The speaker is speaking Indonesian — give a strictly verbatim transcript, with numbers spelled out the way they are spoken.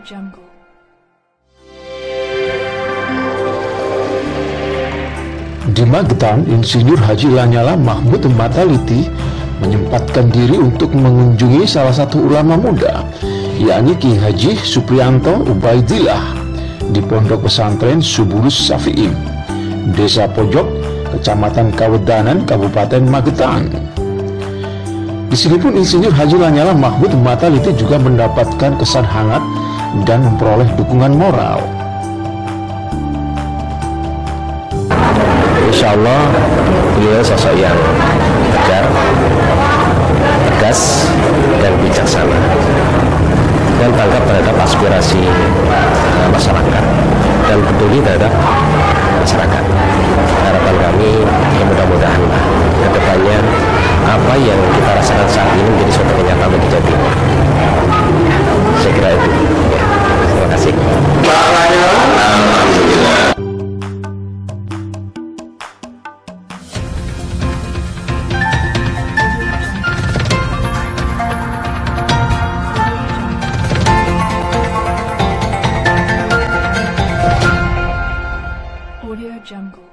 Jungle. Di Magetan, Insinyur Haji Lanyala Mahmud Mataliti menyempatkan diri untuk mengunjungi salah satu ulama muda, yakni Ki Haji Supriyanto Ubaidillah di Pondok Pesantren Suburus Syafi'i, Desa Pojok, Kecamatan Kawedanan, Kabupaten Magetan. Di sini pun Insinyur Haji Lanyala Mahmud Mataliti juga mendapatkan kesan hangat dan memperoleh dukungan moral. Insya Allah beliau sosok yang tegar, tegas, dan bijaksana, dan tanggap terhadap aspirasi uh, masyarakat dan peduli terhadap masyarakat. Harapan kami ya mudah-mudahan ke depannya apa yang kita rasakan saat ini menjadi suatu kenyataan bagi Jawa Timur. Saya kira itu. Terima kasih. Audio Jungle.